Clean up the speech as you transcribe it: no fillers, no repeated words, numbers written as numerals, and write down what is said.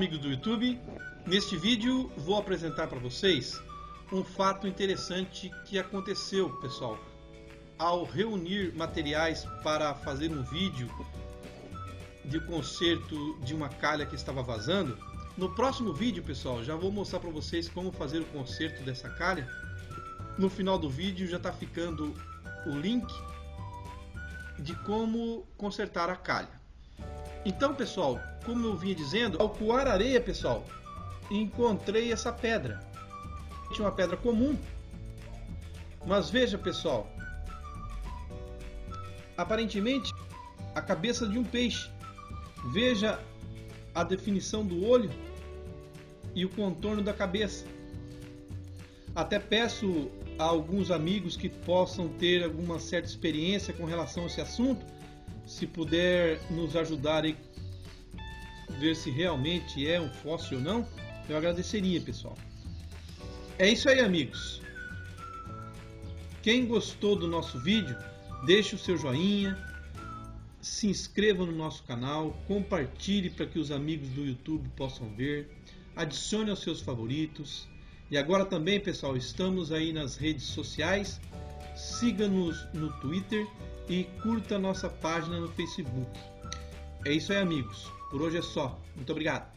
amigos do YouTube, neste vídeo vou apresentar para vocês um fato interessante que aconteceu, pessoal. Ao reunir materiais para fazer um vídeo de conserto de uma calha que estava vazando, no próximo vídeo, pessoal, já vou mostrar para vocês como fazer o conserto dessa calha. No final do vídeo já está ficando o link de como consertar a calha. Então, pessoal, como eu vinha dizendo, ao coar areia, pessoal, encontrei essa pedra. Tinha uma pedra comum, mas veja, pessoal, aparentemente a cabeça de um peixe. Veja a definição do olho e o contorno da cabeça. Até peço a alguns amigos que possam ter alguma certa experiência com relação a esse assunto, se puder nos ajudar a ver se realmente é um fóssil ou não, eu agradeceria, pessoal. É isso aí, amigos. Quem gostou do nosso vídeo, deixe o seu joinha, se inscreva no nosso canal, compartilhe para que os amigos do YouTube possam ver, adicione aos seus favoritos. E agora também, pessoal, estamos aí nas redes sociais, siga-nos no Twitter e curta a nossa página no Facebook. É isso aí, amigos. Por hoje é só. Muito obrigado.